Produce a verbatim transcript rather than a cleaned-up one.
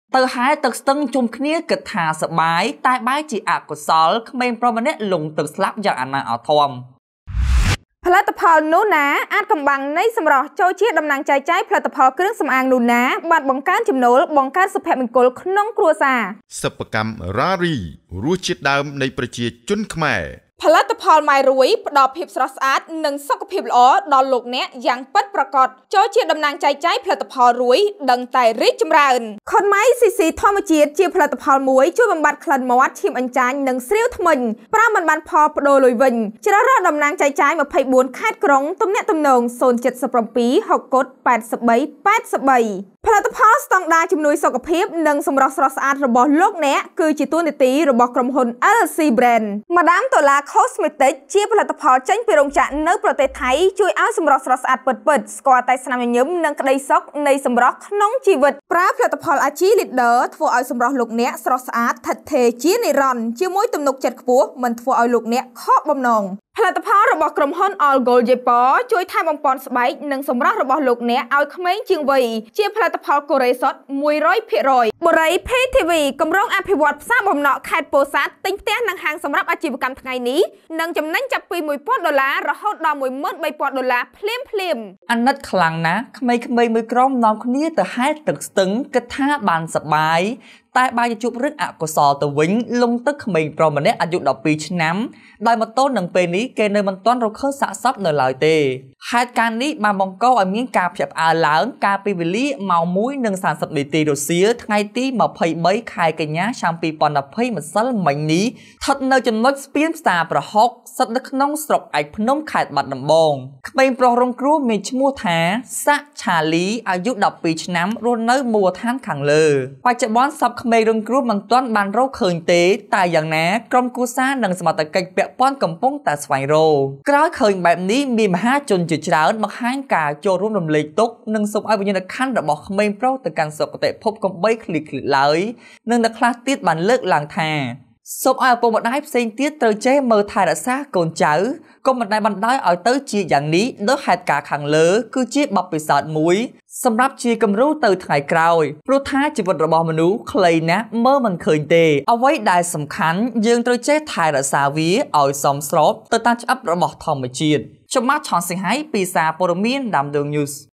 ទៅហែទឹកស្ទឹងជុំគ្នាគិតថាសបាយតែបែរជាអកុសលក្មេងប្រុសម្នាក់លងទឹកស្លាប់យ៉ាងអនាអធមផលិតផលនូណាអាចកំបាំងនៃសម្រស់ចូលជាតំណាងចែកចាយផលិតផលគ្រឿងសម្អាងនូណាបានបង្កើនចំណូលបង្កើនសុភមង្គលក្នុងគ្រួសារសិប្បកម្មរ៉ារីរសជាតិដើមនៃប្រជាជនខ្មែរផលិតផលម៉ៃរួយផ្ដល់ភាពស្រស់ស្អាតនិងសុខភាពល្អដល់លោកអ្នកយ៉ាងពិតប្រាកដចូលជាតំណាងចែកចាយផលិតផលរួយដឹងតែរីកចម្រើនខុនម៉ៃស៊ីស៊ីធម្មជាតិជាផលិតផលមួយជួយបំបត្តិក្លិនមាត់ឈាមអញ្ចាញនិងស្រាវធ្មេញប្រើមិនបានផលបដូរលុយវិញជ្រើសរើសតំណាងចែកចាយម្ភៃបួនខេត្តក្រុងទំនាក់ទំនងศูนย์ เจ็ด เจ็ด เจ็ด หก กด แปด 3 8 3ផលិតផលស្តង់ដារជំនួយសុខភាពនិងសម្រស់ស្រស់ស្អាតរបស់លោកអ្នកគឺជាតួនាទីរបស់ក្រុមហ៊ុន แอล ซี Brand ម៉ាដាមដុល្លារ Cosmetic ជាផលិតផលចេញពីរោងចក្រនៅប្រទេសថៃជួយឲ្យសម្រស់ស្រស់ស្អាតពិតៗស្គាល់តែស្នាមញញឹមនិងក្តីសុខនៃសម្រស់ក្នុងជីវិតប្រើផលិតផល អាជី Leader ធ្វើឲ្យសម្រស់លោកអ្នកស្រស់ស្អាតថិតថេរជានិរន្តរ៍ជាមួយទំនុកចិត្តខ្ពស់មិនធ្វើឲ្យលោកអ្នកខកបំណងផលិតផលរបស់ក្រុមហ៊ុន All Gold Japan ជួយថែបំពន់ស្បែកនិងសម្រស់របស់លោកអ្នកឲ្យក្មេងជាងវ័យជាផលិតផលកូរ៉េសុទ្ធ មួយរយភាគរយ បូរី ភេ ធី វី គម្រោងអភិវឌ្ឍផ្សារបំណក់ខេត្តពោធិ៍សាត់ទិញផ្ទះនិងហាងសម្រាប់អាជីវកម្មថ្ងៃនេះនឹងចំណេញចាប់ពីមួយពាន់ដុល្លាររហូតដល់មួយម៉ឺនបីពាន់ដុល្លារភ្លាមភ្លាមអាណិតខ្លាំងណាស់ក្មេងៗមួយក្រុមនាំគ្នាទៅហែទឹកស្ទឹងគិតថាបានសប្បាយតែបែរជាជួបរឿងអកុសលទៅវិញលងទឹកក្មេងប្រុសម្នាក់អាយុដប់ពីរឆ្នាំដោយម៉ូតូនឹងពេលនេះគេនៅមិនទាន់រកឃើញសាកសពនៅឡើយទេហេតុការណ៍នេះបានបង្កឲ្យមានការភ្ញាក់ផ្អើលឡើងកាលពីវេលាម៉ោងមួយនិងសាមសិបនាទីរសៀលថ្ងៃទីម្ភៃបីខែកញ្ញាឆ្នាំពីរពាន់ยี่สิบម្សិលមិញនេះស្ថិតនៅចំណុចស្ពានផ្សារប្រហុកស្ថិតនៅក្នុងស្រុកឯកភ្នំខេត្តបាត់ដំបងក្មេងប្រុសរងគ្រោះមានឈ្មោះថាសាក់ឆាលីអាយុដប់ពីរឆ្នាំរស់នៅមូលដ្ឋានខាងលើបច្ចុប្បន្នសពក្មេងរងគ្រោះមិនទាន់បានរកឃើញទេតែយ៉ាងណាក្រុមគូសារនិងសមត្ថកិច្ចពាក់ព័ន្ធកំពុងតែស្វែងរកក្រោយឃើញបែបនេះមានមហាជនជាច្រើនបង្ហាញការចូលរួមរំលែកទុក្ខនិងសូមឲ្យវិញ្ញាណក្ខន្ធរបស់ក្មេងប្រុសទៅកាន់សុគតិភពកុំបីឃ្លីឃ្លីឡើយនិងអ្នកខ្លះទៀតបានលើកឡើងថាសូមឲ្យឪពុកម្ដាយផ្សេងទៀតត្រូវចេះមើលថែរក្សាកូនចៅកុំបណ្តែបណ្ដោយឲ្យទៅជាយ៉ាងនេះដោយហេតុការណ៍ខាងលើគឺជាបទពិសោធន៍មួយសម្រាប់ជាគំរូទៅថ្ងៃក្រោយព្រោះថាជីវិតរបស់មនុស្សខ្លីណាស់មើលមិនឃើញទេអ្វីដែលសំខាន់យើងត្រូវចេះថែរក្សាវាឲ្យសមស្របទៅតាមច្បាប់របស់ធម្មជាតិខ្ញុំបាទឆនសិង្ហៃពីសារព័ត៌មានដាំដង News